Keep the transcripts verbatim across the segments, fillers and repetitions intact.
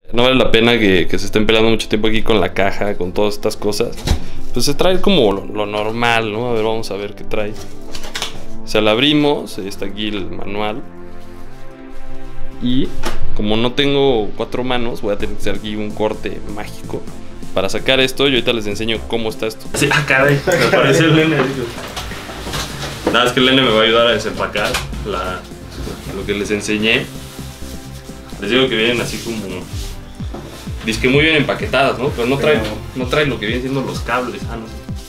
no vale la pena que, que se estén peleando mucho tiempo aquí con la caja, con todas estas cosas. Pues se trae como lo, lo normal, ¿no? A ver, vamos a ver qué trae. O sea, la abrimos, está aquí el manual. Y como no tengo cuatro manos, voy a tener que hacer aquí un corte mágico para sacar esto. Y ahorita les enseño cómo está esto. Sí, ah, caray, me parece el nene. Nada, es que el nene me va a ayudar a desempacar la, lo que les enseñé. Les digo que vienen así como... Dice que muy bien empaquetadas, ¿no? Pero no trae, no trae lo que vienen siendo los cables. Ah, no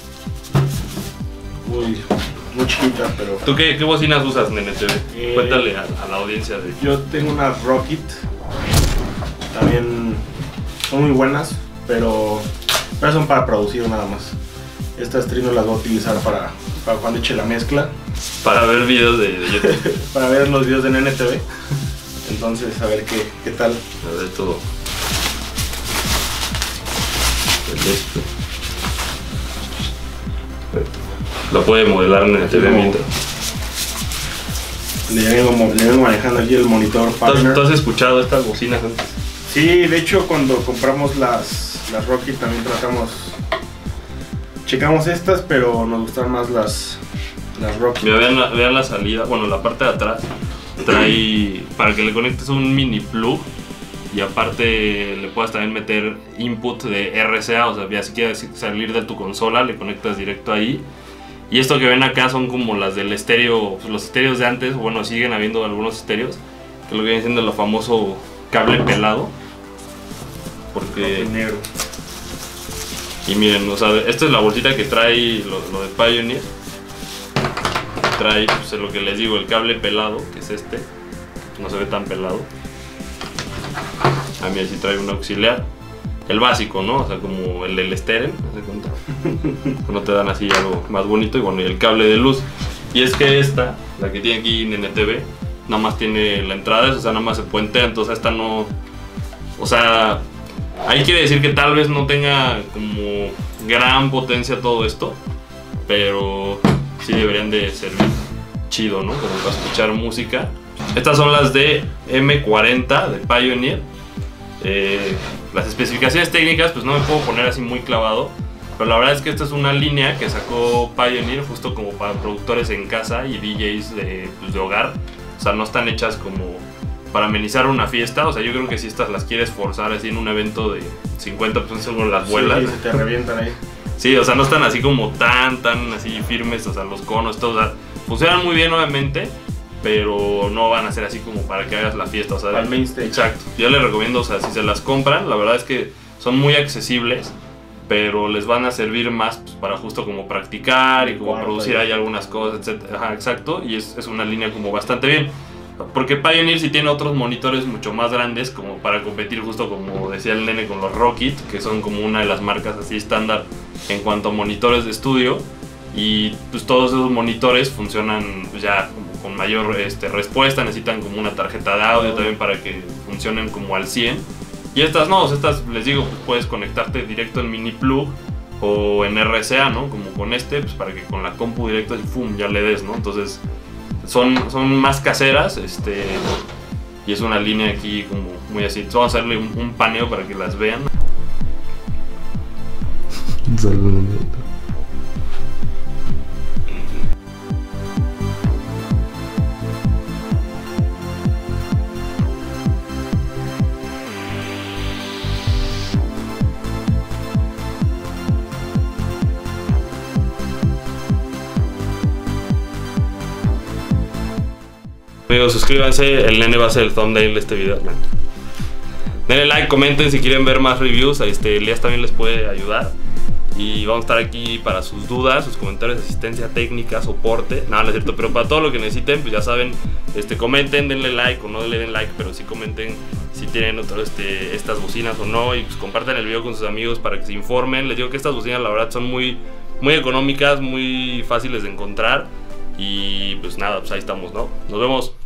sé. Muy, muy chiquita, pero... ¿Tú qué, qué bocinas usas, Nene T V? Eh, Cuéntale a, a la audiencia de... Yo tengo unas Rocket. También son muy buenas, pero, pero son para producir nada más. Estas trinos las voy a utilizar para, para cuando eche la mezcla. Para ver videos de, de YouTube. Para ver los videos de Nene T V. Entonces, a ver qué, qué tal. A ver todo. Esto. Lo puede modelar en el T V mientras. Le vengo, le vengo manejando aquí el monitor partner. ¿Tú has escuchado estas bocinas antes? Sí, de hecho cuando compramos las, las Rocket también tratamos... Checamos estas, pero nos gustan más las, las Rocket. Mira, vean la, vean la salida, bueno, la parte de atrás. Trae, para que le conectes un mini plug. Y aparte le puedes también meter input de R C A, o sea, ya si quieres salir de tu consola, le conectas directo ahí. Y esto que ven acá son como las del estéreo, pues los estéreos de antes, bueno, siguen habiendo algunos estéreos, que lo que viene siendo lo famoso cable pelado. Porque... negro. Y miren, o sea, esta es la bolsita que trae lo, lo de Pioneer. Trae, pues lo que les digo, el cable pelado, que es este. No se ve tan pelado. A mí así trae un auxiliar. El básico, ¿no? O sea, como el del estéreo, ¿no se cuenta? No te dan así algo más bonito. Y bueno, y el cable de luz. Y es que esta, la que tiene aquí Nene T V, nada más tiene la entrada, o sea, nada más se puentea, entonces esta no... O sea, ahí quiere decir que tal vez no tenga como gran potencia todo esto, pero sí deberían de servir chido, ¿no? Como para escuchar música. Estas son las de M cuarenta de Pioneer. Eh, las especificaciones técnicas pues no me puedo poner así muy clavado, pero la verdad es que esta es una línea que sacó Pioneer justo como para productores en casa y D Js de, pues, de hogar. O sea, no están hechas como para amenizar una fiesta. O sea, yo creo que si estas las quieres forzar así en un evento de cincuenta personas seguro las vuelas. Sí, se te revientan ahí. Sí, o sea, no están así como tan, tan así firmes, o sea, los conos, todo, o sea, funcionan muy bien obviamente, pero no van a ser así como para que hagas la fiesta, o sea, al main stage. Exacto. Yo les recomiendo, o sea, si se las compran, la verdad es que son muy accesibles, pero les van a servir más pues, para justo como practicar y como producir ahí algunas cosas, etcétera. Ajá, exacto, y es, es una línea como bastante bien. Porque Pioneer sí tiene otros monitores mucho más grandes como para competir justo como decía el nene con los Rocket, que son como una de las marcas así estándar en cuanto a monitores de estudio. Y pues todos esos monitores funcionan pues, ya como con mayor este, respuesta, necesitan como una tarjeta de audio también para que funcionen como al cien. Y estas no, estas les digo, pues puedes conectarte directo en mini plug o en R C A, ¿no? Como con este, pues para que con la compu directo y ¡fum! Ya le des, ¿no? Entonces son, son más caseras, este, y es una línea aquí como muy así. Entonces, vamos a hacerle un, un paneo para que las vean. Amigos, suscríbanse, el nene va a ser el thumbnail de este video. Denle like, comenten si quieren ver más reviews, este, Elías también les puede ayudar. Y vamos a estar aquí para sus dudas, sus comentarios de asistencia técnica, soporte. Nada, no es cierto, pero para todo lo que necesiten, pues ya saben, este, comenten, denle like o no le den like, pero sí comenten si tienen otro, este, estas bocinas o no. Y pues compartan el video con sus amigos para que se informen. Les digo que estas bocinas la verdad son muy, muy económicas, muy fáciles de encontrar. Y pues nada, pues ahí estamos, ¿no? Nos vemos.